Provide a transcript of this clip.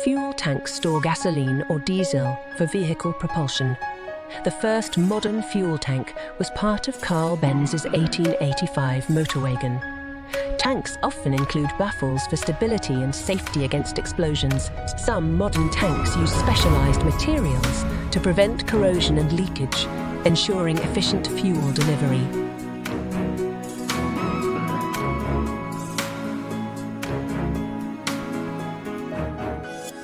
Fuel tanks store gasoline or diesel for vehicle propulsion. The first modern fuel tank was part of Carl Benz's 1885 motor wagon. Tanks often include baffles for stability and safety against explosions. Some modern tanks use specialized materials to prevent corrosion and leakage, ensuring efficient fuel delivery.